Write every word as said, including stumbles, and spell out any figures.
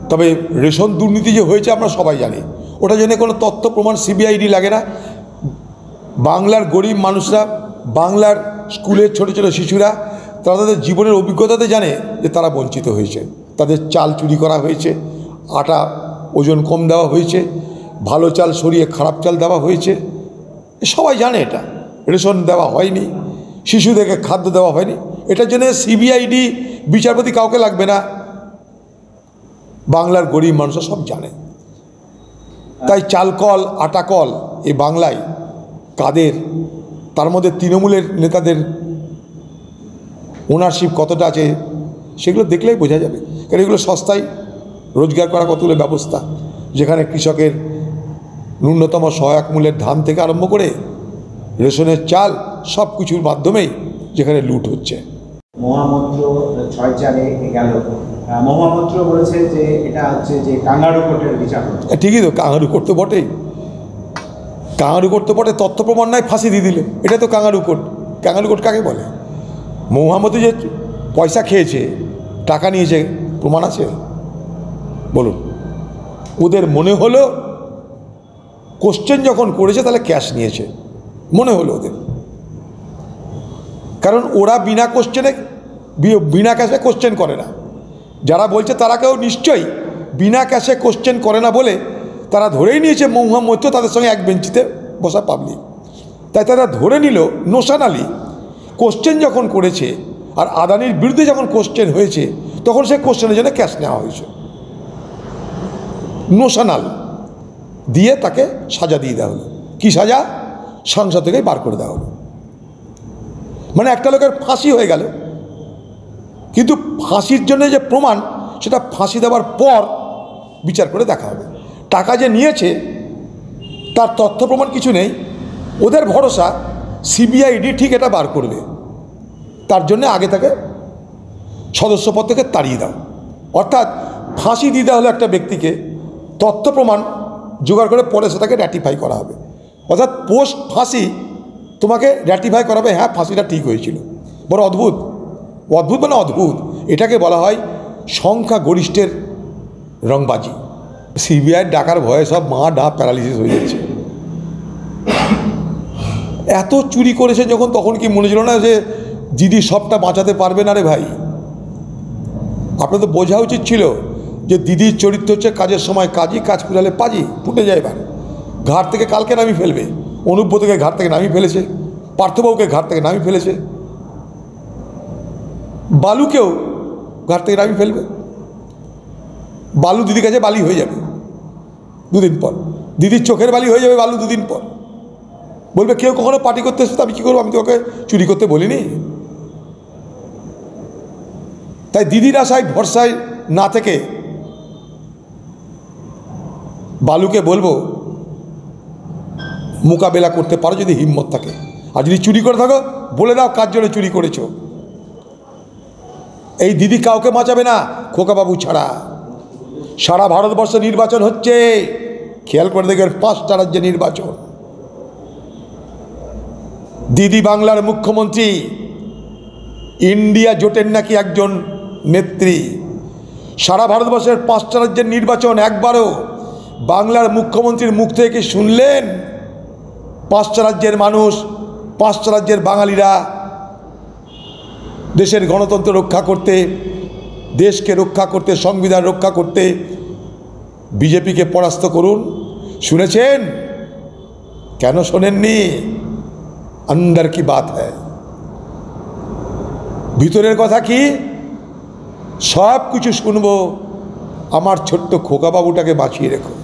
তবে রেশন দুর্নীতি যে হয়েছে আমরা সবাই জানি, ওটা জেনে কোনো তথ্য প্রমাণ সিবিআইডি লাগে না। বাংলার গরিব মানুষরা, বাংলার স্কুলের ছোট ছোট শিশুরা তারা তাদের জীবনের অভিজ্ঞতাতে জানে যে তারা বঞ্চিত হয়েছে, তাদের চাল চুরি করা হয়েছে, আটা ওজন কম দেওয়া হয়েছে, ভালো চাল সরিয়ে খারাপ চাল দেওয়া হয়েছে, সবাই জানে এটা। রেশন দেওয়া হয়নি, শিশুদেরকে খাদ্য দেওয়া হয়নি, এটার জন্য সিবিআইডি বিচারপতি কাউকে লাগবে না, বাংলার গরিব মানুষরা সব জানে। তাই চাল কল আটা কল এই বাংলায় কাদের, তার মধ্যে তৃণমূলের নেতাদের ওনারশিপ কতটা আছে সেগুলো দেখলেই বোঝা যাবে। কারণ এগুলো সস্তায় রোজগার করা কতগুলো ব্যবস্থা, যেখানে কৃষকের ন্যূনতম সহায়ক মূল্যের ধান থেকে আরম্ভ করে রেশনের চাল সব কিছুর মাধ্যমেই যেখানে লুট হচ্ছে। মহামন্ত্র ছয় চারে গেল, মহামন্ত্র বলেছে যে এটা হচ্ছে যে কাঙ্গারু কোর্টের বিচার। ঠিকই তো, কাঙ্গারু কোর্ট তো বটেই, কাঙ্গারু কোর্ট তো বটে, তথ্য প্রমাণ নাই ফাঁসি দিয়ে দিলে, এটা তো কাঙ্গারু কোর্ট। কাঙ্গারু কোর্ট কাকে বলে? মহামন্ত্রী যে পয়সা খেয়েছে, টাকা নিয়েছে, প্রমাণ আছে বলুন? ওদের মনে হলো কোশ্চেন যখন করেছে তাহলে ক্যাশ নিয়েছে, মনে হলো ওদের, কারণ ওরা বিনা কোশ্চেনে বিনা ক্যাশে কোশ্চেন করে না। যারা বলছে তারা কেউ নিশ্চয়ই বিনা ক্যাশে কোশ্চেন করে না বলে তারা ধরেই নিয়েছে মহামন্ত্রী তাদের সঙ্গে এক বেঞ্চিতে বসা পাবলিক। তাই তারা ধরে নিল নোশানালি কোশ্চেন যখন করেছে আর আদানির বিরুদ্ধে যখন কোশ্চেন হয়েছে তখন সে কোশ্চেনের জন্য ক্যাশ নেওয়া হয়েছে, নোশানাল দিয়ে তাকে সাজা দিয়ে দেওয়া হলো। কী সাজা? সংসদ থেকেই বার করে দেওয়া হলো। মানে একটা লোকের ফাঁসি হয়ে গেল, কিন্তু ফাঁসির জন্য যে প্রমাণ সেটা ফাঁসি দেওয়ার পর বিচার করে দেখা হবে। টাকা যে নিয়েছে তার তথ্য প্রমাণ কিছু নেই, ওদের ভরসা সিবিআইডি ঠিক এটা বার করবে, তার জন্য আগে তাকে সদস্যপদ থেকে তাড়িয়ে দাও। অর্থাৎ ফাঁসি দিয়ে দেওয়া হলো একটা ব্যক্তিকে, তথ্য প্রমাণ জোগাড় করে পরে সেটাকে র্যাটিফাই করা হবে। অর্থাৎ পোস্ট ফাঁসি তোমাকে র্যাটিফাই করাবে, হ্যাঁ ফাঁসিটা ঠিক হয়েছিল। বড় অদ্ভুত, অদ্ভুত মানে অদ্ভুত। এটাকে বলা হয় সংখ্যা গরিষ্ঠের রংবাজি। সিবিআই ডাকার ভয়ে সব মা ডা প্যারালিসিস হয়ে যাচ্ছে। এত চুরি করেছে যখন, তখন কি মনে ছিল না যে দিদি সবটা বাঁচাতে পারবে না রে ভাই? আপনার তো বোঝা উচিত ছিল যে দিদির চরিত্র হচ্ছে কাজের সময় কাজই, কাজ ফুরালে পাজি, ফুটে যায়। এবার ঘাট থেকে কালকে নামিয়ে ফেলবে, অনুব্রতকে ঘাট থেকে নামিয়ে ফেলেছে, পার্থবাবুকে ঘাট থেকে নামিয়ে ফেলেছে, বালুকেও ঘাট থেকে নামিয়ে ফেলবে। বালু দিদির কাছে বালি হয়ে যাবে দুদিন পর, দিদির চোখের বালি হয়ে যাবে বালু দুদিন পর। বলবে কেউ কখনো পার্টি করতে এসে আমি কী করবো, আমি তো ওকে চুরি করতে বলিনি। তাই দিদির আশায় ভরসায় না থেকে বালুকে বলবো মোকাবেলা করতে পারো যদি হিম্মত থাকে, আর যদি চুরি করে থাকো বলে দাও কার জন্য চুরি করেছো। এই দিদি কাউকে বাঁচাবে না, খোকাবাবু ছাড়া। সারা ভারতবর্ষে নির্বাচন হচ্ছে, খেয়াল করে দেখবেন পাঁচটা রাজ্যে নির্বাচন। দিদি বাংলার মুখ্যমন্ত্রী, ইন্ডিয়া জোটের নাকি একজন নেত্রী। সারা ভারতবর্ষের পাঁচটা রাজ্যের নির্বাচন, একবারও বাংলার মুখ্যমন্ত্রীর মুখ থেকে শুনলেন পাঁচটা রাজ্যের মানুষ, পাঁচটা রাজ্যের বাঙালিরা দেশের গণতন্ত্র রক্ষা করতে, দেশকে রক্ষা করতে, সংবিধান রক্ষা করতে বিজেপিকে পরাস্ত করুন? শুনেছেন? কেন শোনেননি? अंदर की बात है। ভিতরের কথা কি? সব কিছু শুনবো, আমার ছোট্ট খোকাবাবুটাকে বাঁচিয়ে রেখো।